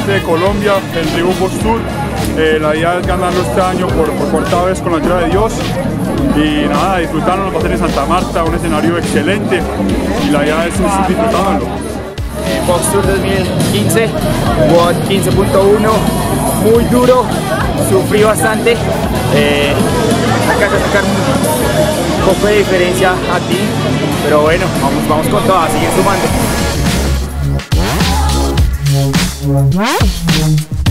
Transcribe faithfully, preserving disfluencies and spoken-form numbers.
norte de Colombia, el Ribu Boss Tour. Eh, la idea es ganarlo este año por, por cuarta vez con la ayuda de Dios. Y nada, disfrutarlo, va a ser en Santa Marta, un escenario excelente. Y la idea es, es disfrutarlo. Box Tour dos mil quince, W O D quince punto uno, muy duro, sufrí bastante. Eh, acá a sacar un poco de diferencia a ti, pero bueno, vamos, vamos con todo, a seguir sumando.